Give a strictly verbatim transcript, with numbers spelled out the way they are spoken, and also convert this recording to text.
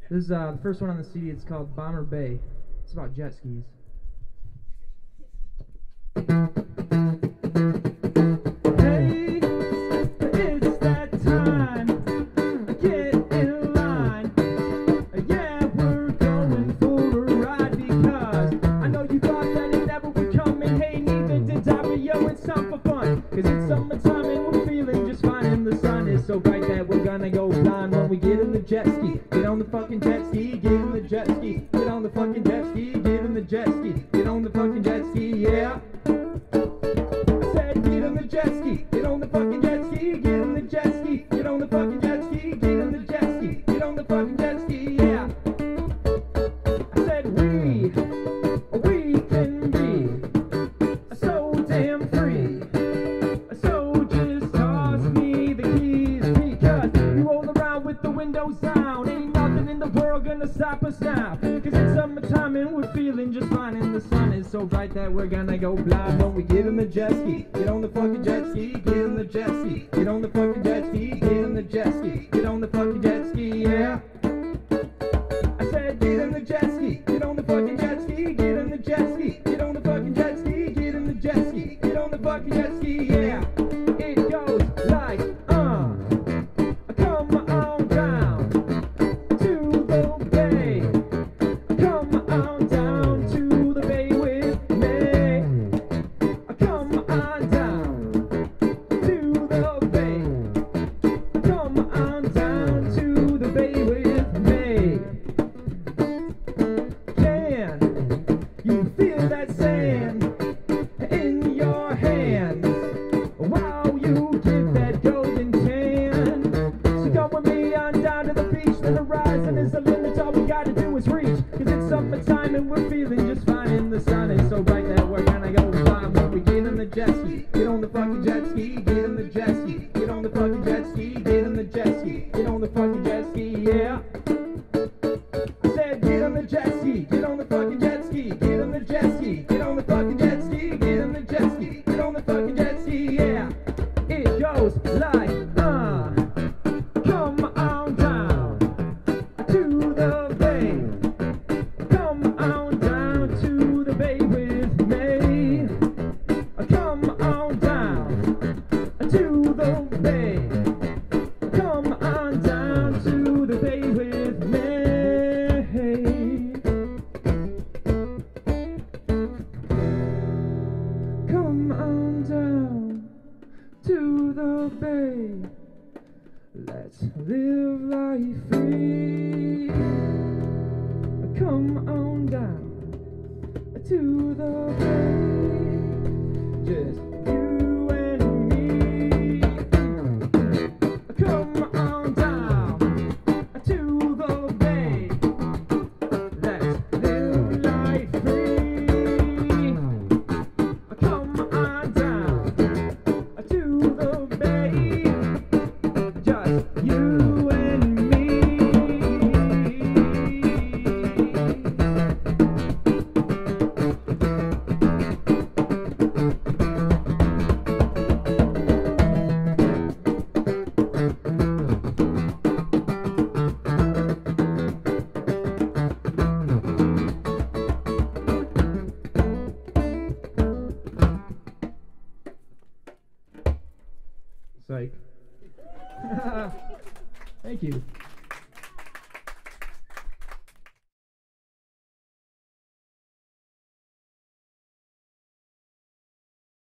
This is uh, the first one on the C D. It's called Bomber Bay. It's about jet skis. Hey, it's that time. Get in line. Yeah, we're going for a ride because I know you thought that it never would come. And hey, neither did I, but yo, it's time for fun. Cause it's summertime and we're feeling just fine. And the sun is so bright that we're gonna go blind when we get in the jet ski. Get on the fucking jet ski, get in the jet ski. Get on the fucking jet ski, get in the jet ski. Get on the fucking jet ski, yeah. I said get on the jet ski, get on the fucking jet ski. Get in the jet ski, get on the fucking jet ski. Get in the jet ski, get on the fucking jet ski, yeah. I said we, we can be so damn free. So just toss me the keys because we roll around with the windows down. Ain't nothing in the world gonna stop us now. Cause it's summertime and we're feeling just fine. And the sun is so bright that we're gonna go blind when we get in the jet ski. Get on the fucking jet ski, get in the jet ski. Get on the fucking jet ski, get in the jet ski. Get on the fucking jet ski, yeah. I said get in the jet ski, get on the fucking jet ski. Get in the jet ski, get on the fucking jet ski. Get in the jet ski, get on the fucking jet ski, yeah. It goes like, uh, come on down to the bay. Come on down to the bay with me. Come on down to the bay. Come on down to the bay with me. Can you feel that sand in your hands? Wow, you get that golden tan. So come with me on down to the beach. The horizon is the limit, all we gotta do is reach. Cause it's summertime and we're feeling just fine. And the sun is so bright that we're gonna go fly when we get in the jet ski. Get on the fucking jet ski, get in the jet ski. Get on the fucking jet ski, get in the jet ski. Get on the fucking jet ski, yeah. I said get on the jet ski, get on the fucking jet ski. Get on the jet ski, get on the fucking jet ski. Get on the jet ski, get on the fucking jet ski, yeah. It goes like, uh, come on down to the bay. Come on down to the bay with me. Come on down to the bay. Come on down to the bay with me. Come on down to the bay. Let's live life free. Come on down to